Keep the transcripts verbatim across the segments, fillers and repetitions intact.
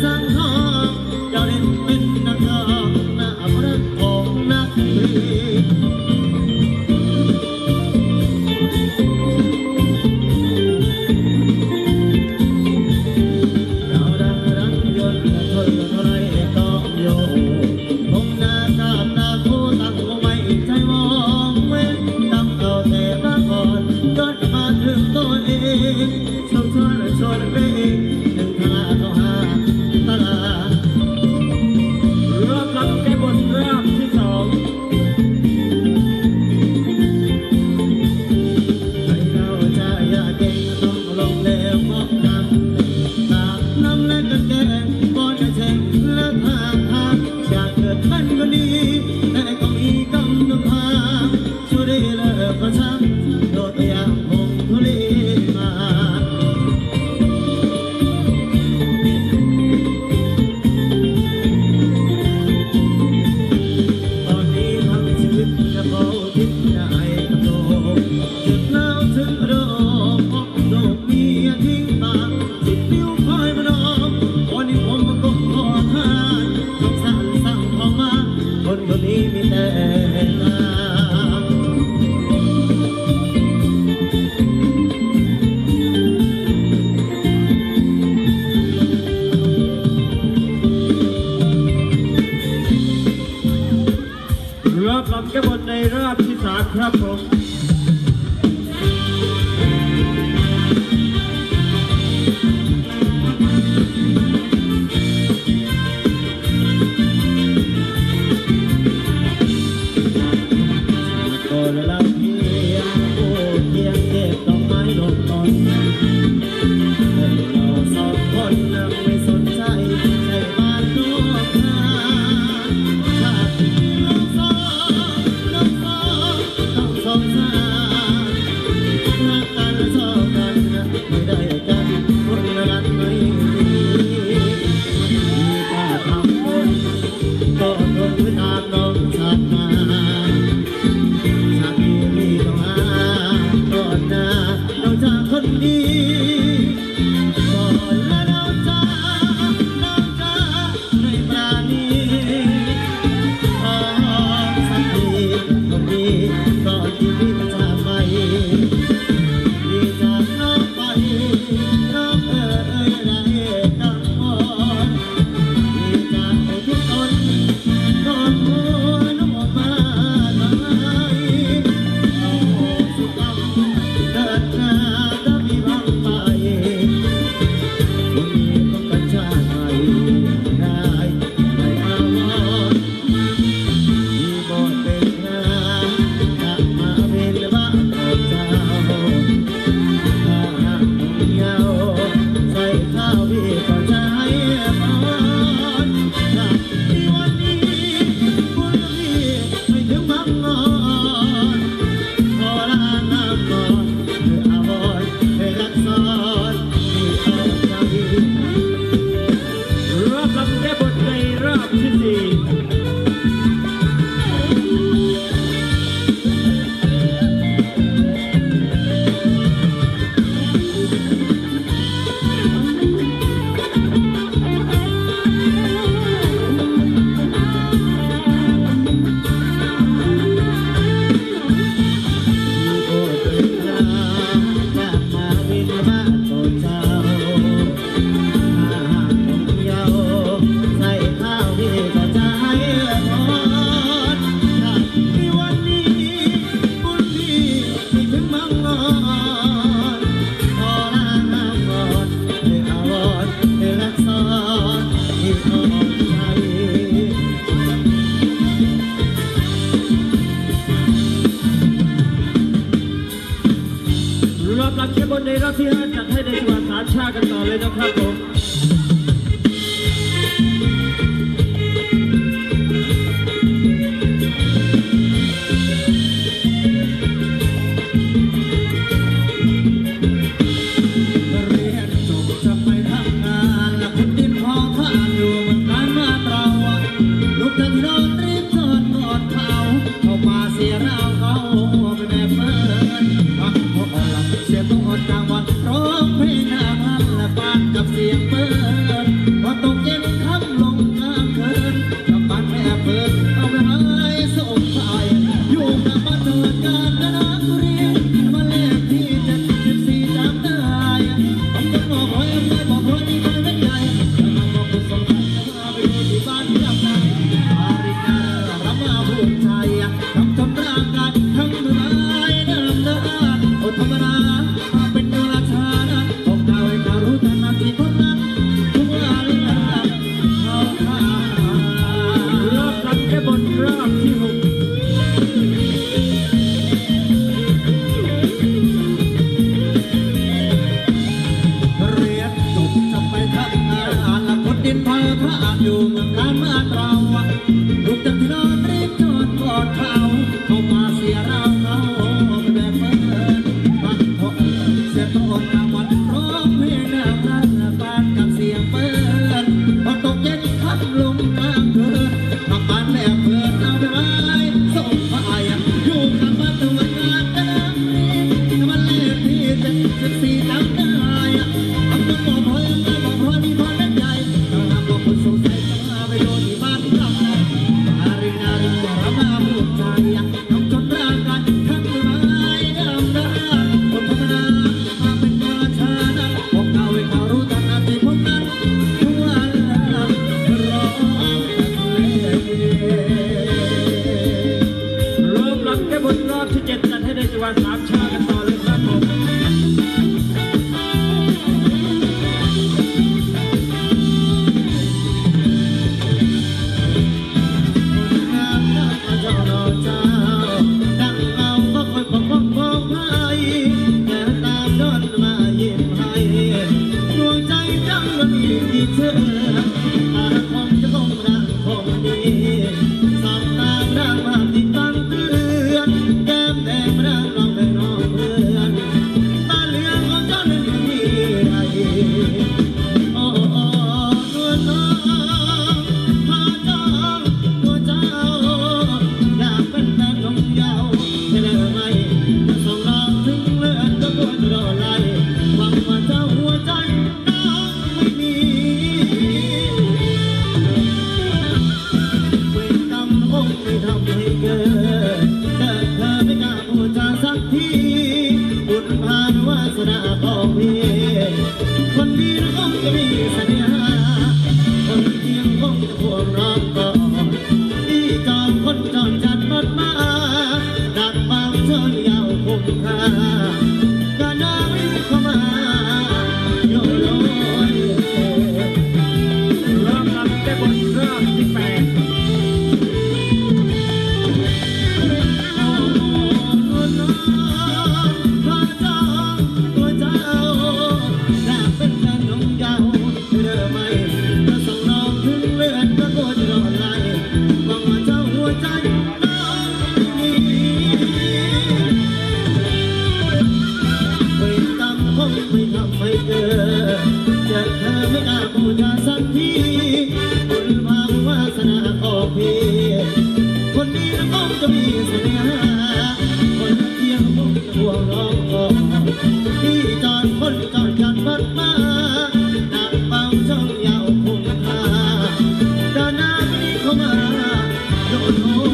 างทองเจ้าเด่นเป็นนักร้องหน้าพระของนักเพลงเราดังรังยนต์เธอเท่าไรก็โยผมหน้าตาตาคู่ตั้งไม่ใจมองเว้นตั้งเอาแต่ละก่อนจนมาถึงตัวเองชมชวนชวนเพลงหนึ่งทางเข้าหาตลาดรอบรับแก้บนรอบที่สองให้เราจะอย่าเก่งต้องลงแล้วพบนำตามน้ำและกันแกงก่อนจะเช็คและทางทางอยากเกิดเป็นคนดีแต่ก็มีกำลังพาช่วยได้เลิกประชันโดดอย่างคงทุลีมาตอนนี้ทั้งชีวิตจะขอทิศได้กับโลกจุดแล้วถึงโลกพบโลกมีทิ้งตาสิบนิ้วคอยมานอมวันนี้ผมมาก้มขอทานสงสารสั่งพอมาคนคนนี้มีแต่งามรอบลำแก้บนในรอบที่สามครับผมคนละเพียงผู้เพียงเก็บดอกไม้ลงต้นคนเราสองคนยังไม่สนใจใช่บ้านนอกนาชาติน้องสองน้องสองต้องสงสารรักกันชอบกันไม่ได้กันคนละรักไม่ดีมีแต่ทำบุญก็ทนไว้ตามน้องชาติมาชาตินี้ต้องหาก่อนหน้าเราจะคนดีก่อนและเราจะเราจะไม่ปราณีขอสักทีคนดีก่อนที่พี่จะไปดีจากน้องไปน้องเอ๋ยได้กังวลดีจากทุกคนก่อนหัวน้องออกมาทำไมเอาสุขเอาเดินหน้าก็มีบางไปคนนี้ต้องการชาติใหม่ได้ไม่อาวรณ์มีบทเป็นงานกลับมาเป็นบ้านของเจ้าถ้าหากต้องเหงาใส่ข้าวพี่ก็จะให้พรถ้ามีวันนี้คุณพี่ไม่ถึงบางอ่อนขอลาน้ำก่อนเพื่ออาวรณ์ให้รักซ้อนที่เอาใจรอบลำแก้บนในรอบที่สี่โอ้ตื่นมากลับมาวินบ้านโตเจ้าถ้าหากผมเหงาใส่ข้าวพี่ก็จะให้พรถ้ามีวันนี้บุญพี่ไม่ถึงบางอ่อนขอลาน้ำก่อนให้อาวรณ์ให้รักซ้อนที่เอาใจรอบลำแก้บนในรอบที่ห้าจัดให้ในจังหวัดสามชาติกันต่อเลยนะครับผมเรียนจบจะไปทำงานและคนดินพอทานอยู่เหมือนกันมาตราลูกจะที่นอนรีบจอดก่อนเขาเข้ามาเสียเราเขาไปแม่เฟิร์นพักหัวอ่อนหลับเสียต้องอดกลางวันร้องเพลงหน้าพันและปานกับเสีพระอยู่เมืองการมาเราลูกจากที่นอนรีบจอดกอดเขาเข้ามาเสียเราเขาแบบเปิดพักพอเสียต้นรางวัลร้องเพลงหน้าบ้านบ้านกับเสียงเปิดพอตกเย็นพัดลมกลางเกินขับบ้านแบบเปิดเอาไปไว้ส่งพายอยู่กับบ้านตัวงานแต่มันเล่นที่เจ็ดสิบสี่จำได้ทำตัวบอกพอยังบอกพอดีพอเป็นใหญ่ต้องทำบอกคนสงสัยต้องมาไปโดนที่บ้านเราอารินาริบอกเรามาพูดใจต้องจนร่างกายทั้งไม้ดำดาคนธรรมดามาเป็นราชานะบอกเอาไว้เขารู้ทันอาทิตย์พวกนั้นทุกวันร้องเริ่มหลังแค่บนรอบที่เจ็ดจัดให้ได้จังหวะสามชากันต่อเลยครับผมคนดีนะคงจะมีเสน่หาคนเที่ยงคงจะควงร้องก่อนที่จอมคนจอดจัดรถมาดักบางชนยาวคุ้มค่าก็น่าวิ่งเข้ามาโยโย่เริ่มลำแก้บนรอบที่แปดไม่ทำให้เกิดจะเธอไม่กล้าพูดจาสักทีบุญพาวาสนาของพี่คนนี้นะคงจะมีเสน่หาคนเที่ยงคงจะห่วงร้องก่อนที่จอดคนจอดจัดบัดมาดักเบาช่องยาวคงคาดานาไม่เข้ามาโดนโน้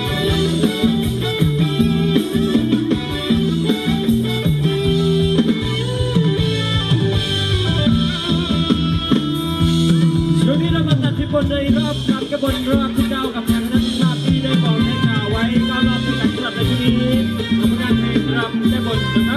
บนในรอบกับกระบนรอบที่เก้ากับทางนักภาพที่ได้บอกให้ข่าวไว้ก็รอบในการสลับในช่วงนี้ทำงานในรอบได้บนนะครับ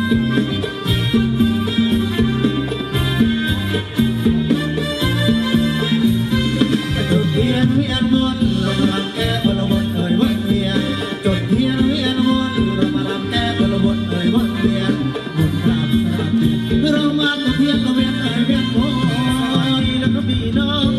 จุดเทียนเวียนวนลงมาแก้บนบนเอ่ยวนเวียนจุดเทียนเวียนวนลงมาแก้บนบนเอ่ยวนเวียนบุญกราบสลับเรามาจุดเทียนก็เวียนเอ่ยเวียนวนแล้วก็บีน้อง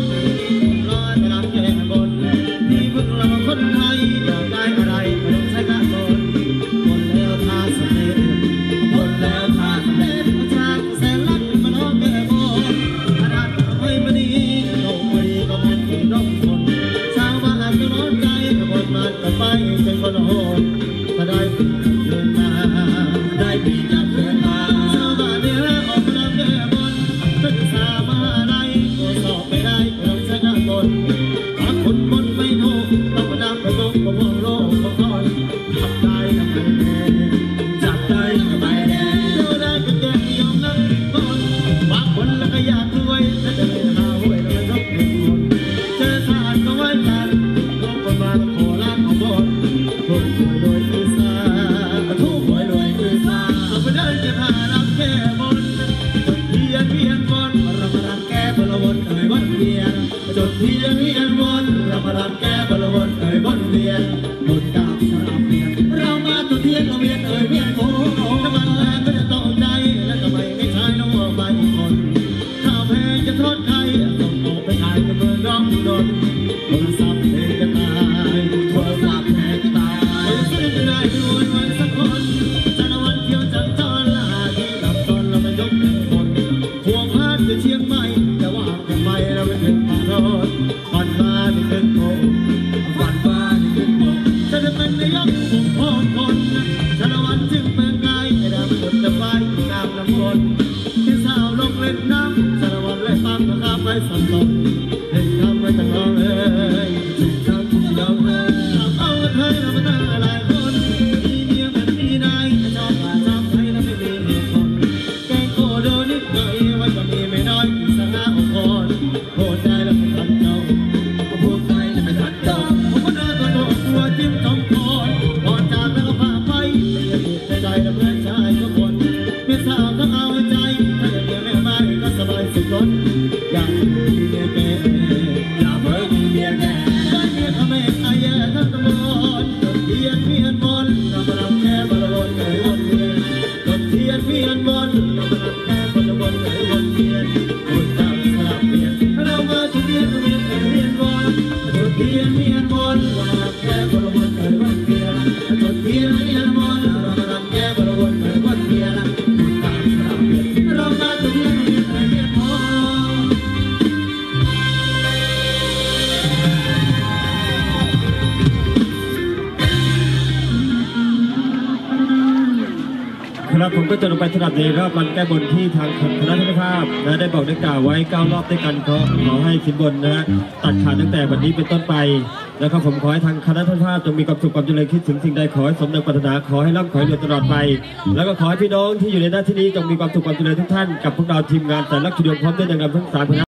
คนไทยอยากได้อะไรไม่ต้องใช้กระโดดคนแล้วท่าสำเร็จคนแล้วท่าสำเร็จประชาชนแสนรักมันน้องแก่บนขนาดไม่มาดีโน้มดีก็เป็นที่น้องคนชาวบ้านก็ร้อนใจคนมันก็ไปเป็นคนโหดก็ได้ปีเดินมาได้ปีจับเดินมาชาวบ้านเนี่ยออกมาแก่บนเป็นสามาอะไรก็สอบไม่ได้ก็ต้องใช้กระโดดคนบนไม่โน้ต้องมาดับประตูก็มองโลกก็คอยจับได้ทำไมแน่จับได้ทำไมแน่เจ้าได้ก็แก่ยอมนั่งก่อนบางคนแล้วก็อยากรวยแต่เดินหาหวยแล้วก็ยกเงินคนเจอสารก็ไว้กันลงประมาณขอล้านของบนทุกรวยรวยคือซาทุกรวยรวยคือซาเราไปเดินจะพาเราแก้บนจุดเทียนเวียนบนเรามาดังแก้บนวนเอ่ยวันเวียนจุดเทียนเวียนวนเรามาดังแก้บนวนเอ่ยวนเวียนบุญดาบสลับเวียนเรามาจุดเทียนก็เวียนเอ่ยเวียนโอ้น้ำมันแรงก็จะต้องใจและทำไมไม่ใช่น้องว่าใบคนข้าวแพงจะทอดไข่ต้องออกไปขายครับผมก็จะลงไปสนับในรอบวันแก้บนที่ทางคณะทาสนะได้บอกได้กล่าวไว้เก้ารอบด้วยกันขอขอให้สินบนนะฮะตัดขาดตั้งแต่วันนี้เป็นต้นไปแล้วก็ผมขอให้ทางคณะทาสจงมีความสุขความเจริญคิดถึงสิ่งใดขอให้สมดังปรารถนาขอให้ร่ำขอให้รวยตลอดไปแล้วก็ขอให้พี่น้องที่อยู่ในหน้าที่นี้จงมีความสุขความเจริญทุกท่านกับพวกเราทีมงานแต่ละชุดพร้อมด้วยนางรำทั้งสามคณะ